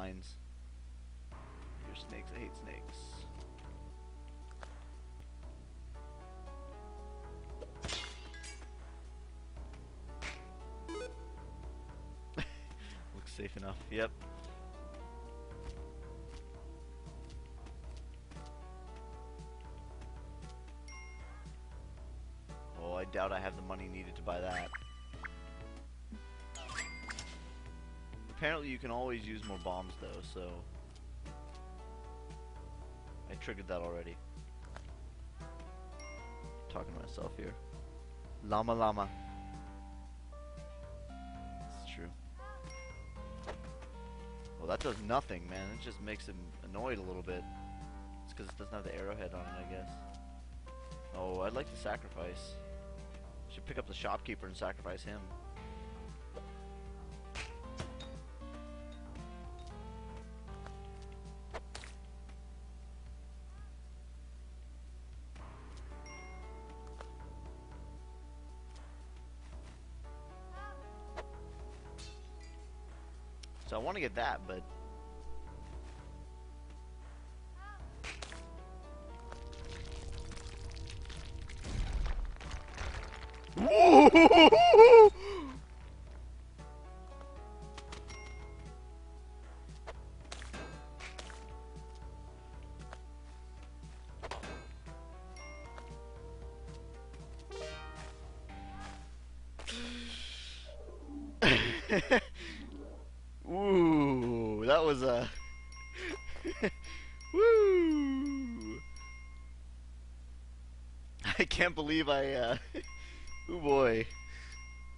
mines. You're snakes, I hate snakes. Looks safe enough, yep. Oh, I doubt I have the money needed to buy that. Apparently you can always use more bombs though, so I triggered that already. Talking to myself here. Llama llama. It's true. Well, that does nothing, man. It just makes him annoyed a little bit. It's because it doesn't have the arrowhead on it, I guess. Oh, I'd like to sacrifice. Should pick up the shopkeeper and sacrifice him. So I want to get that, but Ooh, that was a woo! I can't believe oh boy.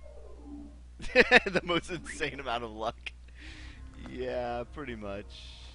The most insane amount of luck. Yeah, pretty much.